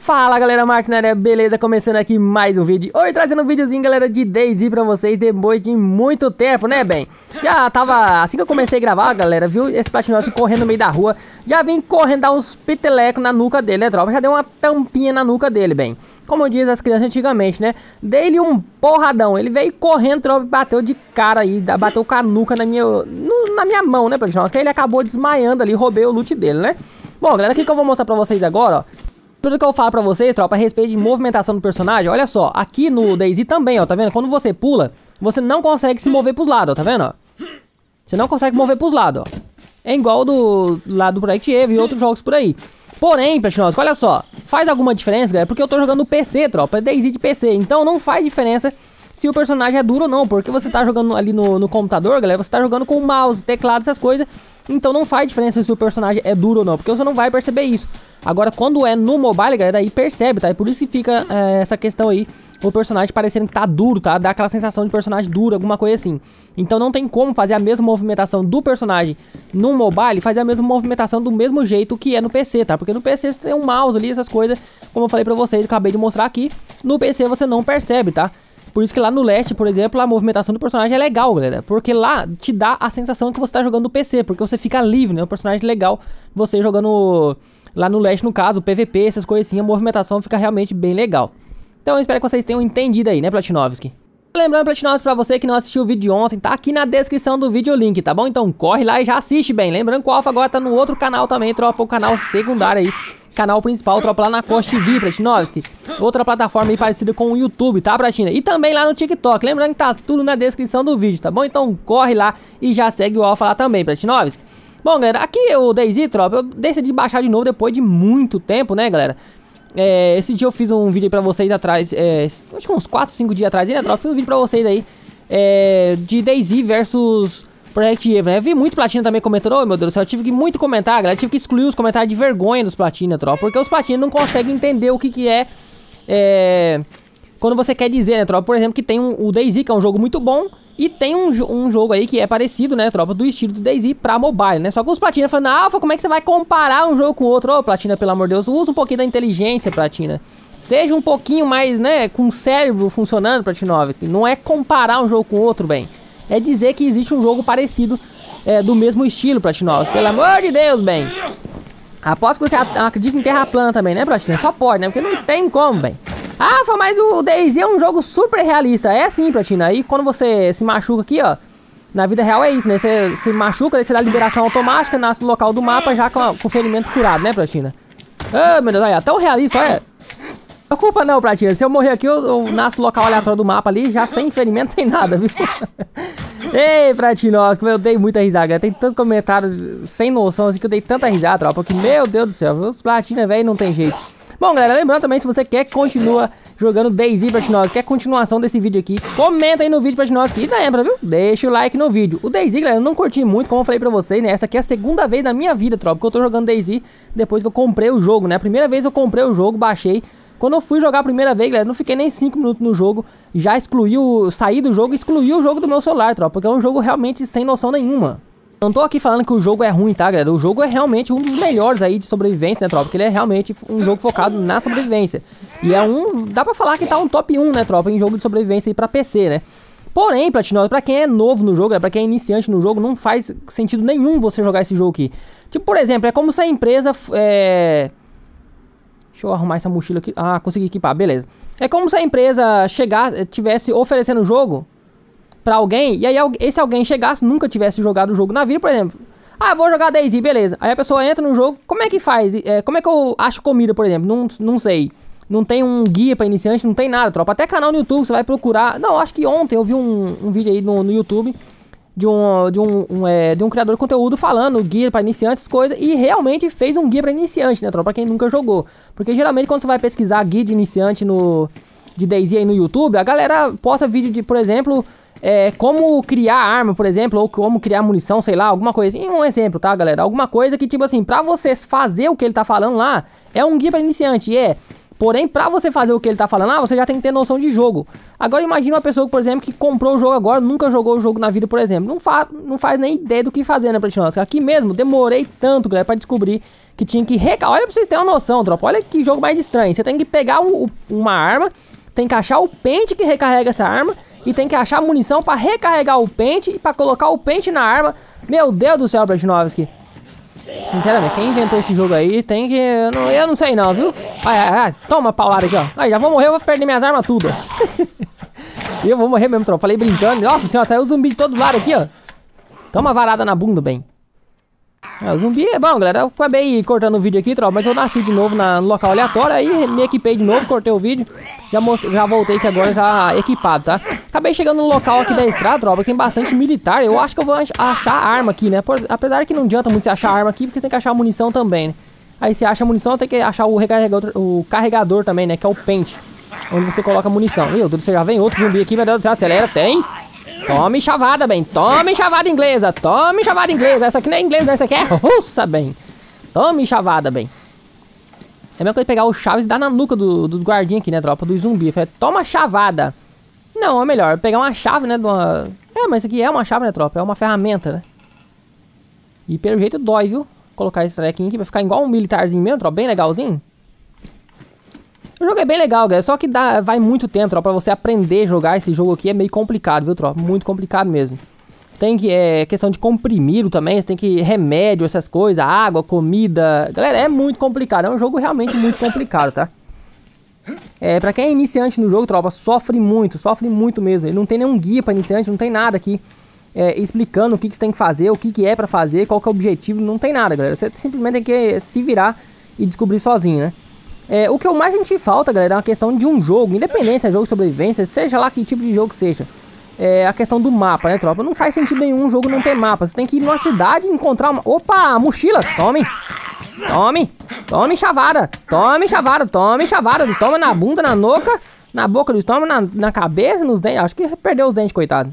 Fala galera, Marcos na área, beleza? Começando aqui mais um vídeo. Hoje trazendo um videozinho, galera, de DayZ pra vocês depois de muito tempo, né, bem? Já tava, assim que eu comecei a gravar, galera, viu esse Platinoso correndo no meio da rua. Já vim correndo dar uns pitelecos na nuca dele, né, tropa? Já deu uma tampinha na nuca dele, bem. Como diz as crianças antigamente, né? Dei-lhe um porradão. Ele veio correndo, tropa, bateu de cara aí, bateu com a nuca na minha mão, né, Platinoso? Que ele acabou desmaiando ali, roubei o loot dele, né? Bom, galera, o que eu vou mostrar pra vocês agora, ó. Tudo que eu falo pra vocês, tropa, a respeito de movimentação do personagem, olha só, aqui no DayZ também, ó, tá vendo? Quando você pula, você não consegue se mover pros lados, ó, tá vendo, ó? Você não consegue mover pros lados, ó. É igual do lado do Project Eve e outros jogos por aí. Porém, Platinoso, olha só, faz alguma diferença, galera, porque eu tô jogando no PC, tropa, é DayZ de PC, então não faz diferença se o personagem é duro ou não, porque você tá jogando ali no computador, galera, você tá jogando com o mouse, teclado, essas coisas, então não faz diferença se o personagem é duro ou não, porque você não vai perceber isso. Agora, quando é no mobile, galera, aí percebe, tá? E por isso que fica essa questão aí, o personagem parecendo que tá duro, tá? Dá aquela sensação de personagem duro, alguma coisa assim. Então não tem como fazer a mesma movimentação do personagem no mobile, fazer a mesma movimentação do mesmo jeito que é no PC, tá? Porque no PC você tem um mouse ali, essas coisas, como eu falei pra vocês, acabei de mostrar aqui. No PC você não percebe, tá? Por isso que lá no Leste, por exemplo, a movimentação do personagem é legal, galera. Porque lá te dá a sensação que você tá jogando no PC, porque você fica livre, né? Um personagem legal, você jogando lá no Leste, no caso, PVP, essas coisas assim, a movimentação fica realmente bem legal. Então eu espero que vocês tenham entendido aí, né, Platinovski? Lembrando, Platinovski, pra você que não assistiu o vídeo de ontem, tá aqui na descrição do vídeo o link, tá bom? Então corre lá e já assiste bem. Lembrando que o Alpha agora tá no outro canal também, tropa, o canal secundário aí. Canal principal, tropa, lá na Costa TV, Platinovski. Outra plataforma aí parecida com o YouTube, tá, Platina? E também lá no TikTok. Lembrando que tá tudo na descrição do vídeo, tá bom? Então corre lá e já segue o Alpha lá também, Platinovski. Bom, galera, aqui o DayZ, tropa, eu decidi baixar de novo depois de muito tempo, né, galera? Esse dia eu fiz um vídeo aí pra vocês atrás, acho que uns 4, 5 dias atrás, né, tropa? Fiz um vídeo pra vocês aí, de DayZ versus Project Eve, né? Vi muito Platina também comentando, oh, meu Deus do céu, eu tive que muito comentar, galera, tive que excluir os comentários de vergonha dos Platina, tropa, porque os Platina não conseguem entender o que é, quando você quer dizer, né, tropa? Por exemplo, que tem o DayZ, que é um jogo muito bom, e tem um jogo aí que é parecido, né, tropa, do estilo do DayZ pra mobile, né? Só que os Platina falando, Alpha, como é que você vai comparar um jogo com o outro? Ô, Platina, pelo amor de Deus, usa um pouquinho da inteligência, Platina. Seja um pouquinho mais, né, com o cérebro funcionando, Platinovski. Não é comparar um jogo com o outro, bem. É dizer que existe um jogo parecido, do mesmo estilo, Platinovski. Pelo amor de Deus, bem. Aposto que você acredita em terra plana também, né, Platina? Só pode, né? Porque não tem como, bem. Ah, mas o DayZ é um jogo super realista. É assim, Platina. Aí quando você se machuca aqui, ó, na vida real é isso, né? Você se machuca, daí você dá liberação automática, nasce no local do mapa já com o ferimento curado, né, Platina? Ah, meu Deus, olha, tão realista, olha. Não é culpa não, Platina. Se eu morrer aqui, eu nasço no local aleatório do mapa ali, já sem ferimento, sem nada, viu? Ei, Platinovski, eu dei muita risada, galera. Tem tantos comentários sem noção assim que eu dei tanta risada, tropa, que, meu Deus do céu, os Platina, velho, não tem jeito. Bom, galera, lembrando também, se você quer que continue jogando DayZ, Platinovski, quer continuação desse vídeo aqui, comenta aí no vídeo, Platinovski, e lembra, viu? Deixa o like no vídeo. O DayZ, galera, eu não curti muito, como eu falei pra vocês, né? Essa aqui é a segunda vez da minha vida, tropa, que eu tô jogando DayZ depois que eu comprei o jogo, né? A primeira vez eu comprei o jogo, baixei. Quando eu fui jogar a primeira vez, galera, não fiquei nem 5 minutos no jogo, já saí do jogo e excluí o jogo do meu celular, tropa, porque é um jogo realmente sem noção nenhuma. Não tô aqui falando que o jogo é ruim, tá, galera? O jogo é realmente um dos melhores aí de sobrevivência, né, tropa? Porque ele é realmente um jogo focado na sobrevivência. E dá pra falar que tá um top 1, né, tropa, em jogo de sobrevivência aí pra PC, né? Porém, Platinoso, pra quem é novo no jogo, pra quem é iniciante no jogo, não faz sentido nenhum você jogar esse jogo aqui. Tipo, por exemplo, é como se a empresa... Deixa eu arrumar essa mochila aqui. Ah, consegui equipar, beleza. É como se a empresa tivesse oferecendo o jogo pra alguém, e aí esse alguém chegasse, nunca tivesse jogado o jogo na vida, por exemplo. Ah, vou jogar DayZ, beleza. Aí a pessoa entra no jogo, como é que faz? Como é que eu acho comida, por exemplo? Não sei. Não tem um guia pra iniciante, não tem nada, tropa. Até canal no YouTube, você vai procurar. Não, acho que ontem eu vi um vídeo aí no YouTube de um criador de conteúdo falando guia pra iniciantes, coisas, e realmente fez um guia pra iniciante, né, tropa? Pra quem nunca jogou. Porque geralmente quando você vai pesquisar guia de iniciante de DayZ aí no YouTube, a galera posta vídeo de, por exemplo... como criar arma, por exemplo, ou como criar munição, sei lá, alguma coisa assim, um exemplo, tá, galera? Alguma coisa que, tipo assim, pra você fazer o que ele tá falando lá, é um guia pra iniciante, Porém, pra você fazer o que ele tá falando, você já tem que ter noção de jogo. Agora imagina uma pessoa, por exemplo, que comprou o jogo agora, nunca jogou o jogo na vida, por exemplo. Não faz nem ideia do que fazer, né, Platinosa? Aqui mesmo, demorei tanto, galera, pra descobrir que tinha que recarregar. Olha pra vocês terem uma noção, tropa. Olha que jogo mais estranho. Você tem que pegar uma arma, tem que achar o pente que recarrega essa arma, e tem que achar munição pra recarregar o pente e pra colocar o pente na arma. Meu Deus do céu, Platinovski. Sinceramente, quem inventou esse jogo aí tem que... Eu não sei não, viu? Toma paulada aqui, ó. Aí, já vou morrer, eu vou perder minhas armas tudo. E eu vou morrer mesmo, tropa. Falei brincando. Nossa senhora, saiu zumbi de todo lado aqui, ó. Toma varada na bunda, bem. O zumbi é bom, galera. Eu acabei cortando o vídeo aqui, tropa, mas eu nasci de novo no local aleatório. Aí me equipei de novo, cortei o vídeo. Já voltei aqui agora já equipado, tá? Acabei chegando no local aqui da estrada, tropa, que tem bastante militar. Eu acho que eu vou achar arma aqui, né? Apesar que não adianta muito você achar arma aqui, porque você tem que achar munição também, né? Aí você acha munição, tem que achar o carregador também, né? Que é o pente, onde você coloca munição. Meu Deus, você já vem outro zumbi aqui, meu Deus do céu, acelera, tem... Tome chavada, bem. Tome chavada inglesa. Tome chavada inglesa. Essa aqui não é inglesa, essa aqui é russa, bem. Tome chavada, bem. É a mesma coisa pegar o chaves e dar na nuca dos guardinhas aqui, né, tropa? Do zumbi. Fala, toma chavada. Não, é melhor pegar uma chave, né? Mas isso aqui é uma chave, né, tropa? É uma ferramenta, né? E pelo jeito dói, viu? Colocar esse trequinho aqui pra ficar igual um militarzinho mesmo, tropa. Bem legalzinho. O jogo é bem legal, galera, só que vai muito tempo, tropa, pra você aprender a jogar esse jogo aqui é meio complicado, viu, tropa? Muito complicado mesmo. Tem que, questão de comprimido também, você tem que remédio, essas coisas, água, comida. Galera, é muito complicado, é um jogo realmente muito complicado, tá? Pra quem é iniciante no jogo, tropa, sofre muito mesmo. Ele não tem nenhum guia pra iniciante, não tem nada aqui explicando o que você tem que fazer, o que é pra fazer, qual que é o objetivo, não tem nada, galera. Você simplesmente tem que se virar e descobrir sozinho, né? O que eu mais senti falta, galera, é uma questão de um jogo, independente se é jogo de sobrevivência, seja lá que tipo de jogo seja. A questão do mapa, né, tropa? Não faz sentido nenhum um jogo não ter mapa. Você tem que ir numa cidade e encontrar uma... Opa, mochila, tome! Tome! Tome chavada! Tome chavada! Tome chavada! Toma na bunda, na nuca, na boca do estômago, na cabeça, nos dentes. Acho que perdeu os dentes, coitado.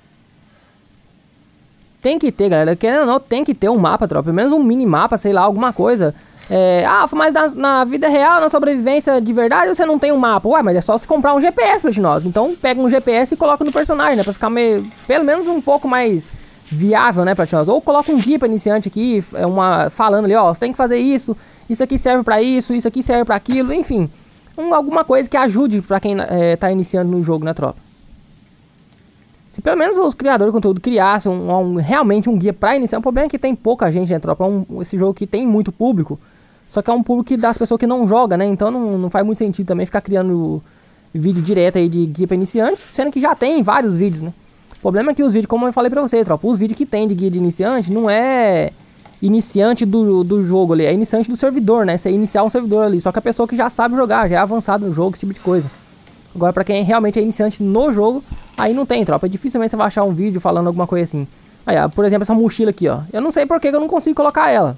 Tem que ter, galera, querendo ou não, tem que ter um mapa, tropa. Pelo menos um mini mapa, sei lá, alguma coisa. Mas na vida real, na sobrevivência de verdade, você não tem um mapa. Ué, mas é só você comprar um GPS, Platinosa. Então pega um GPS e coloca no personagem, né? Pra ficar pelo menos um pouco mais viável, né, Platinosa? Ou coloca um guia pra iniciante aqui, falando ali, ó, você tem que fazer isso, isso aqui serve pra isso aqui serve pra aquilo, enfim. Alguma coisa que ajude pra quem tá iniciando no jogo, né, tropa? Se pelo menos os criadores de conteúdo criassem realmente um guia pra iniciar, o problema é que tem pouca gente, né, tropa? Esse jogo aqui tem muito público. Só que é um público das pessoas que não jogam, né? Então não faz muito sentido também ficar criando vídeo direto aí de guia pra iniciante, sendo que já tem vários vídeos, né? O problema é que os vídeos, como eu falei pra vocês, tropa, os vídeos que tem de guia de iniciante não é iniciante do jogo ali, é iniciante do servidor, né? Você iniciar um servidor ali, só que a pessoa que já sabe jogar, já é avançado no jogo, esse tipo de coisa. Agora pra quem realmente é iniciante no jogo, aí não tem, tropa. Dificilmente você vai achar um vídeo falando alguma coisa assim. Aí, ó, por exemplo, essa mochila aqui, ó. Eu não sei por que eu não consigo colocar ela.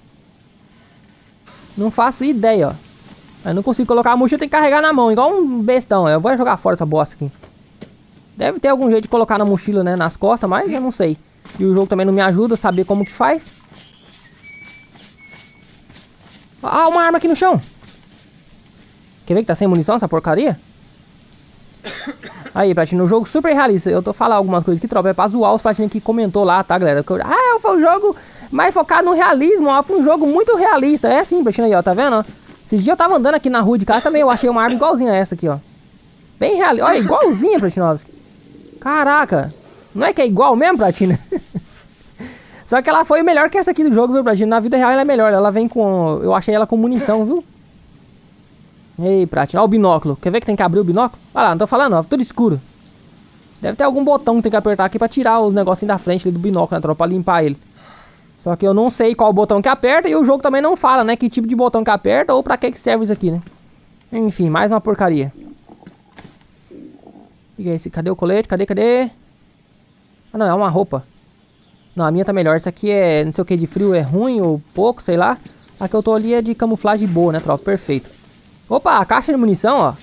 Não faço ideia, ó. Eu não consigo colocar a mochila, tem que carregar na mão, igual um bestão. Eu vou jogar fora essa bosta aqui. Deve ter algum jeito de colocar na mochila, né, nas costas, mas eu não sei. E o jogo também não me ajuda a saber como que faz. Ah, uma arma aqui no chão. Quer ver que tá sem munição essa porcaria? Aí, Platina, um jogo super realista. Eu tô falando algumas coisas aqui, tropa, é pra zoar os Platina que comentou lá, tá, galera? Foi um jogo mais focado no realismo, ó. Foi um jogo muito realista. É assim, Platina, aí, ó, tá vendo, ó? Esses dias eu tava andando aqui na rua de casa também, eu achei uma arma igualzinha a essa aqui, ó. Bem realista, olha, igualzinha, Platinovski. Caraca, não é que é igual mesmo, Platina? Só que ela foi melhor que essa aqui do jogo, viu, Platina? Na vida real ela é melhor, ela vem com... Eu achei ela com munição, viu? Ei, Platina, olha o binóculo. Quer ver que tem que abrir o binóculo? Olha lá, não tô falando, ó, tudo escuro. Deve ter algum botão que tem que apertar aqui pra tirar os negocinhos da frente ali do binóculo, né, tropa, pra limpar ele. Só que eu não sei qual botão que aperta e o jogo também não fala, né, que tipo de botão que aperta ou pra que serve isso aqui, né. Enfim, mais uma porcaria. O que é esse? Cadê o colete? Cadê? Ah, não, é uma roupa. Não, a minha tá melhor. Essa aqui é, não sei o que, de frio é ruim ou pouco, sei lá. A que eu tô ali é de camuflagem boa, né, tropa, perfeito. Opa, a caixa de munição, ó.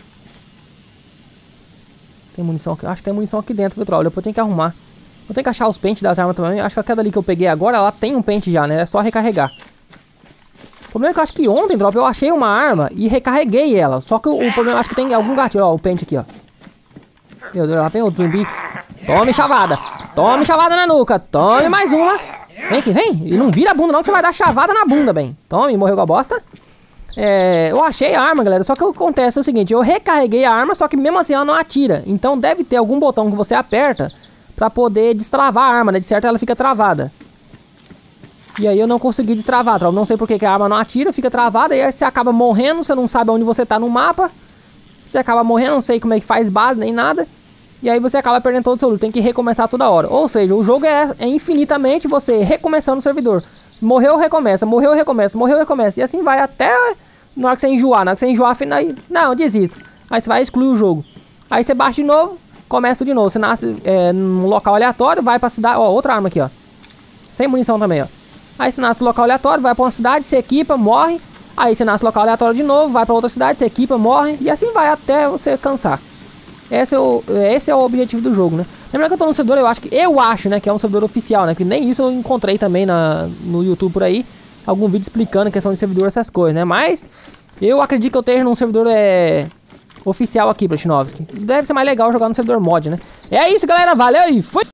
Tem munição aqui. Acho que tem munição aqui dentro, viu, tropa? Depois eu tenho que arrumar. Eu tenho que achar os pentes das armas também. Acho que aquela ali que eu peguei agora, ela tem um pente já, né? É só recarregar. O problema é que eu acho que ontem, Drop, eu achei uma arma e recarreguei ela. Só que o problema, eu acho que tem algum gatilho. Ó, o pente aqui, ó. Meu Deus, lá vem outro zumbi. Tome chavada. Tome chavada na nuca. Tome mais uma. Vem aqui, vem. E não vira a bunda não, que você vai dar chavada na bunda, bem. Tome, morreu com a bosta. Eu achei a arma, galera. Só que o que acontece é o seguinte. Eu recarreguei a arma, só que mesmo assim ela não atira. Então deve ter algum botão que você aperta pra poder destravar a arma, né? De certo ela fica travada. E aí eu não consegui destravar, tropa. Não sei por que a arma não atira, fica travada. E aí você acaba morrendo, você não sabe onde você tá no mapa. Você acaba morrendo, não sei como é que faz base, nem nada. E aí você acaba perdendo todo o seu loot, tem que recomeçar toda hora. Ou seja, o jogo é infinitamente você recomeçando o servidor. Morreu, recomeça, morreu, recomeça, morreu, recomeça. E assim vai até na hora que você enjoar. Na hora que você enjoar, aí, não, desisto. Aí você vai excluir o jogo. Aí você baixa de novo, começa de novo. Você nasce num local aleatório, vai pra cidade. Ó, outra arma aqui, ó. Sem munição também, ó. Aí você nasce no local aleatório, vai pra uma cidade, se equipa, morre. Aí você nasce no local aleatório de novo, vai pra outra cidade, se equipa, morre. E assim vai até você cansar. Esse é o objetivo do jogo, né? Lembrando que eu tô no servidor, eu acho, né, que é um servidor oficial, né? Que nem isso eu encontrei também no YouTube por aí. Algum vídeo explicando a questão de servidor, essas coisas, né? Mas eu acredito que eu esteja num servidor oficial aqui, Bratinovski. Deve ser mais legal jogar no servidor mod, né? É isso, galera. Valeu e fui!